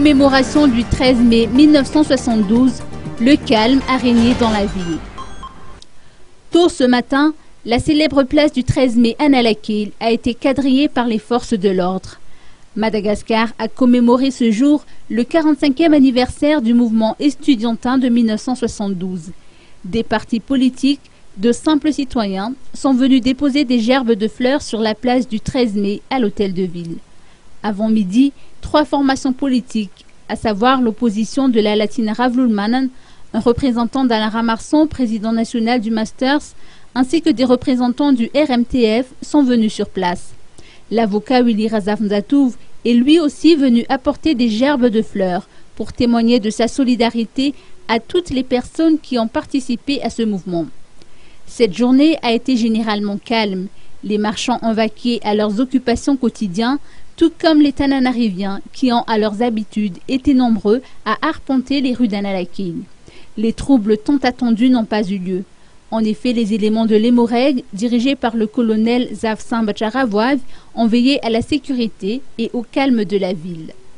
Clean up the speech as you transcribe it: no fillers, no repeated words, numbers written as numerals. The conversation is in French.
commémoration du 13 mai 1972, le calme a régné dans la ville. Tôt ce matin, la célèbre place du 13 mai à Nalakil a été quadrillée par les forces de l'ordre. Madagascar a commémoré ce jour le 45e anniversaire du mouvement estudiantin de 1972. Des partis politiques, de simples citoyens sont venus déposer des gerbes de fleurs sur la place du 13 mai à l'hôtel de ville. Avant midi, 3 formations politiques, à savoir l'opposition de la Latine Ravloulmanan, un représentant d'Alain Ramarson, président national du Masters, ainsi que des représentants du RMTF sont venus sur place. L'avocat Willy Razaf Nzatouv est lui aussi venu apporter des gerbes de fleurs pour témoigner de sa solidarité à toutes les personnes qui ont participé à ce mouvement. Cette journée a été généralement calme. Les marchands ont vaqué à leurs occupations quotidiennes, tout comme les Tananariviens qui ont à leurs habitudes été nombreux à arpenter les rues d'Analakil. Les troubles tant attendus n'ont pas eu lieu. En effet, les éléments de l'Hémorrhègue, dirigés par le colonel Zavsin Bacharavoav, ont veillé à la sécurité et au calme de la ville.